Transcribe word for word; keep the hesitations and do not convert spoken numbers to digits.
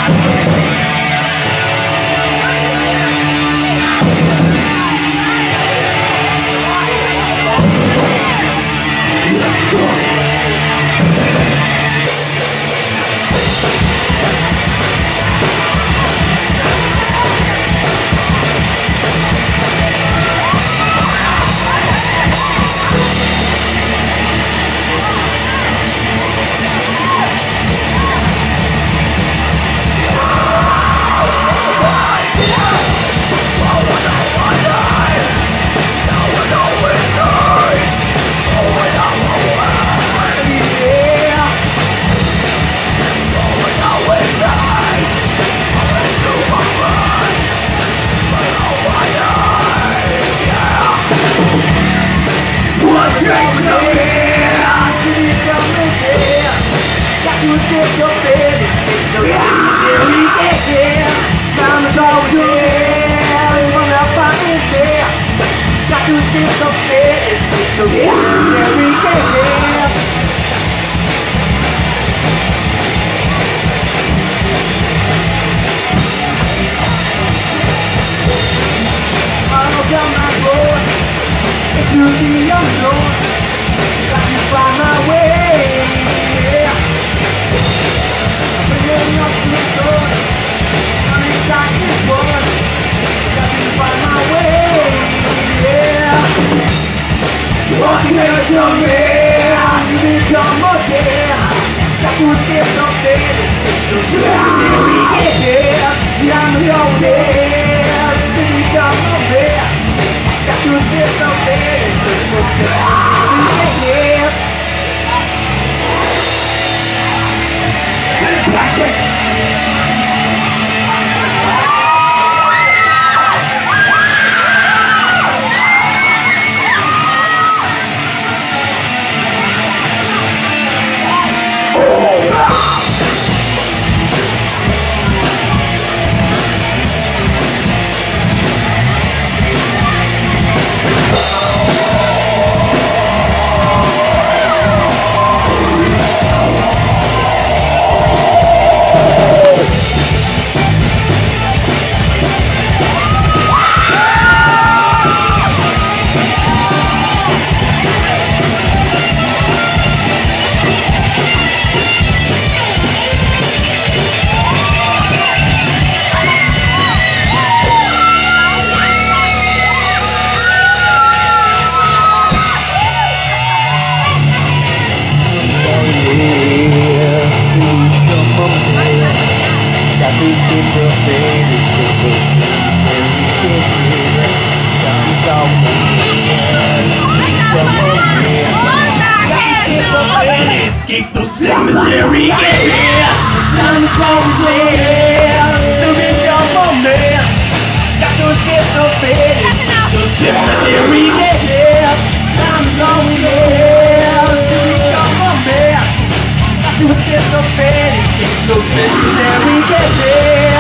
So yeah, we can live. I'll down my road into the unknown. Got to find my way. Yeah. I'm bringing up to the door. I'm inside this one. Got to find my way. Yeah. Walking in a jungle, you become a dead. Got to get something. So yeah, we get there. I'm your dead. You become a dead. Got to get something. So yeah, we get there. Patrick. Escape the cemetery gates. Time is always live to become a man. Got to escape the fate. The cemetery gates. Time is always live to become a man. Got to escape the fate. The cemetery gates.